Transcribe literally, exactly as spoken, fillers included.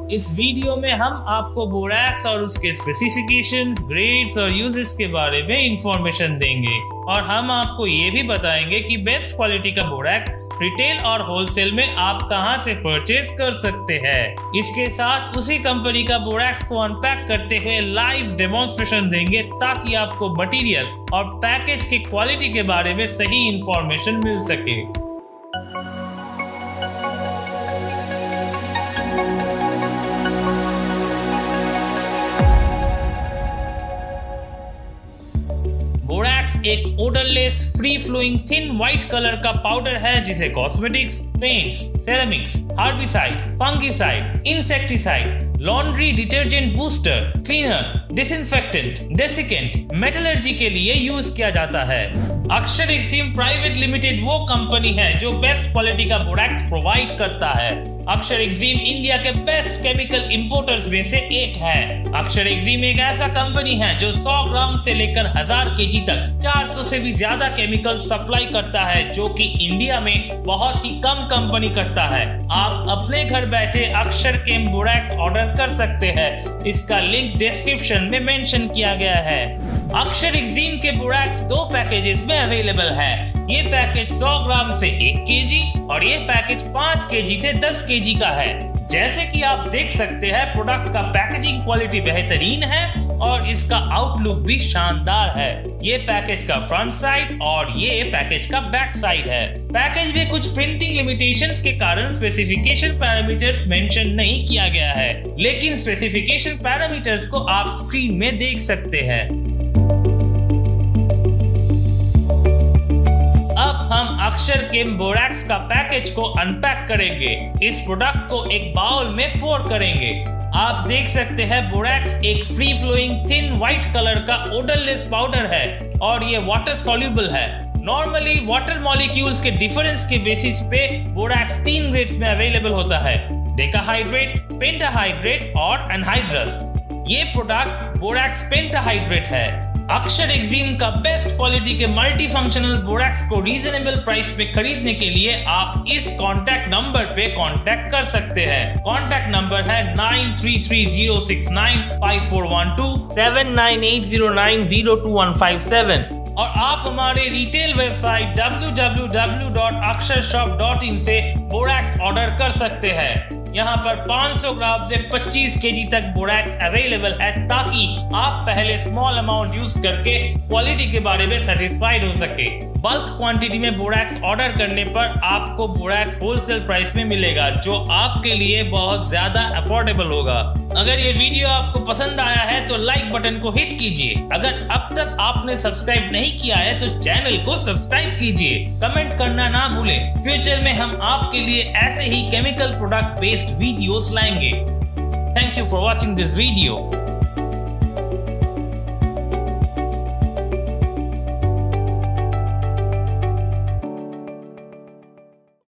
इस वीडियो में हम आपको बोरैक्स और उसके स्पेसिफिकेशंस, ग्रेड्स और यूजेस के बारे में इंफॉर्मेशन देंगे और हम आपको ये भी बताएंगे कि बेस्ट क्वालिटी का बोरैक्स रिटेल और होलसेल में आप कहां से परचेज कर सकते हैं। इसके साथ उसी कंपनी का बोरैक्स को अनपैक करते हुए लाइव डेमोन्स्ट्रेशन देंगे ताकि आपको मटेरियल और पैकेज की क्वालिटी के बारे में सही इंफॉर्मेशन मिल सके। बोरैक्स एक odourless, free flowing, thin white colour का पाउडर है जिसे cosmetics, paints, ceramics, herbicide, fungicide, insecticide, laundry detergent booster, cleaner, disinfectant, desiccant, metallurgy के लिए यूज किया जाता है। अक्षर एक्सिम प्राइवेट लिमिटेड वो कंपनी है जो बेस्ट क्वालिटी का बोरैक्स प्रोवाइड करता है। अक्षर एक्सिम इंडिया के बेस्ट केमिकल इंपोर्टर्स में से एक है। अक्षर एक्सिम एक ऐसा कंपनी है जो सौ ग्राम से लेकर हजार केजी तक चार सौ से भी ज्यादा केमिकल सप्लाई करता है, जो कि इंडिया में बहुत ही कम कंपनी करता है। आप अपने घर बैठे अक्षर केम बोरैक्स ऑर्डर कर सकते हैं। इसका लिंक डिस्क्रिप्शन में मेंशन किया गया है। अक्षर एक्सिम के बोरैक्स दो पैकेजेस में अवेलेबल है। ये पैकेज सौ ग्राम से एक केजी और ये पैकेज पाँच केजी से दस केजी का है। जैसे कि आप देख सकते हैं, प्रोडक्ट का पैकेजिंग क्वालिटी बेहतरीन है और इसका आउटलुक भी शानदार है। ये पैकेज का फ्रंट साइड और ये पैकेज का बैक साइड है। पैकेज में कुछ प्रिंटिंग लिमिटेशंस के कारण स्पेसिफिकेशन पैरामीटर्स मेंशन नहीं किया गया है, लेकिन स्पेसिफिकेशन पैरामीटर्स को आप स्क्रीन में देख सकते हैं। हम अक्षर केम बोरैक्स का पैकेज को अनपैक करेंगे। इस प्रोडक्ट को एक बाउल में पोर करेंगे। आप देख सकते हैं, बोरैक्स एक free flowing, thin white colour का ओडरलेस पाउडर है और ये वाटर सॉल्युबल है। नॉर्मली वाटर मॉलिक्यूल्स के डिफरेंस के बेसिस पे बोरैक्स तीन ग्रेड्स में अवेलेबल होता है: डेकाहाइड्रेट, पेंटाहाइड्रेट और एनहाइड्रस। ये प्रोडक्ट बोरैक्स पेंटाहाइड्रेट है। अक्षर एक्सिम का बेस्ट क्वालिटी के मल्टी फंक्शनल बोरैक्स को रीजनेबल प्राइस पे खरीदने के लिए आप इस कॉन्टैक्ट नंबर पे कॉन्टैक्ट कर सकते हैं। कॉन्टैक्ट नंबर है nine three three zero six nine five four one two seven nine eight zero nine zero two one five seven और आप हमारे retail website W W W dot Akshar shop dot in से borax order कर सकते हैं। यहाँ पर पाँच सौ ग्राम से पच्चीस केजी तक बोरैक्स अवेलेबल है ताकि आप पहले स्मॉल अमाउंट यूज करके क्वालिटी के बारे में सेटिस्फाइड हो सके। बल्क क्वांटिटी में बोरैक्स ऑर्डर करने पर आपको बोरैक्स होलसेल प्राइस में मिलेगा, जो आपके लिए बहुत ज्यादा अफोर्डेबल होगा। अगर ये वीडियो आपको पसंद आया है तो लाइक बटन को हिट कीजिए। अगर अब तक आपने सब्सक्राइब नहीं किया है तो चैनल को सब्सक्राइब कीजिए। कमेंट करना ना भूलें। फ्यूचर में हम आपके लिए ऐसे ही केमिकल प्रोडक्ट बेस्ड वीडियोस लाएंगे। Thank you for watching this video.